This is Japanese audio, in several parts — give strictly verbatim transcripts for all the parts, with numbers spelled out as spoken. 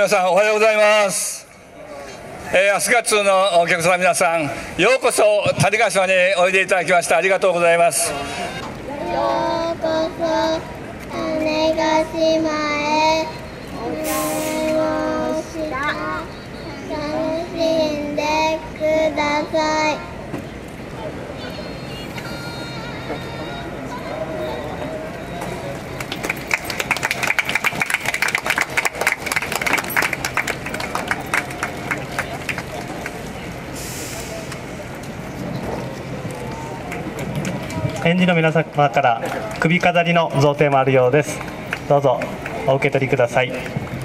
皆さんおはようございます。えー、明日月のお客様皆さん、ようこそ種子島においでいただきましてありがとうございます。 ようこそ種子島へお越しください。楽しんでください。 園児の皆様から首飾りの贈呈もあるようです。どうぞお受け取りください。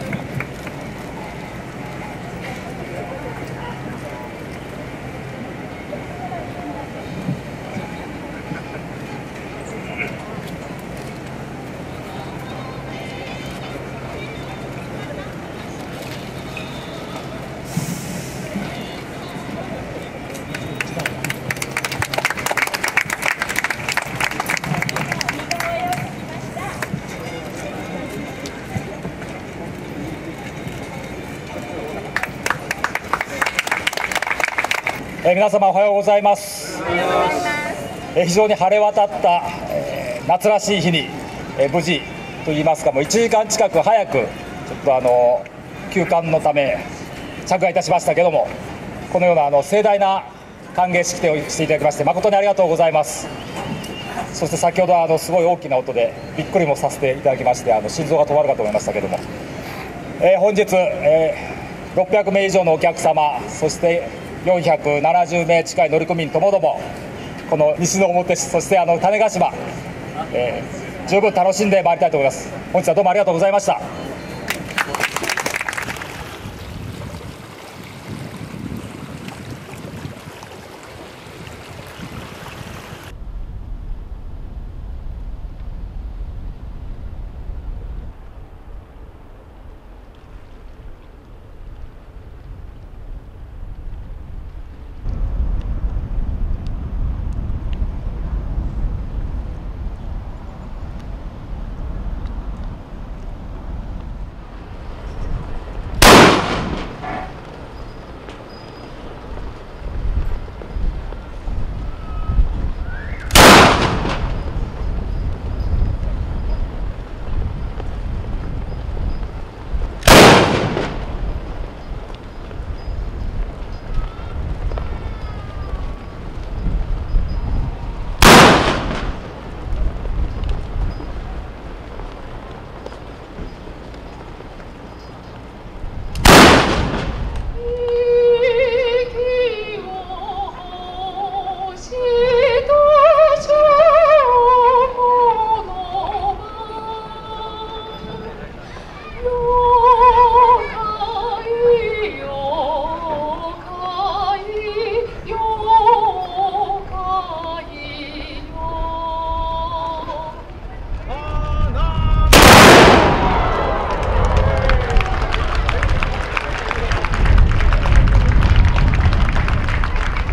えー、皆様おはようございます。えー、非常に晴れ渡った、えー、夏らしい日に、えー、無事といいますか、もういちじかん近く早くちょっとあの休館のため着岸いたしましたけども、このようなあの盛大な歓迎式典をしていただきまして誠にありがとうございます。そして先ほどあのすごい大きな音でびっくりもさせていただきまして、あの心臓が止まるかと思いましたけども、えー、本日、えー、ろっぴゃくめい以上のお客様、そしてよんひゃくななじゅうめい近い乗組員ともども、この西之表市、そしてあの種子島、えー、十分楽しんでまいりたいと思います。本日はどうもありがとうございました。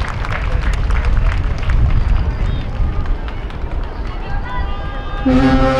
うん。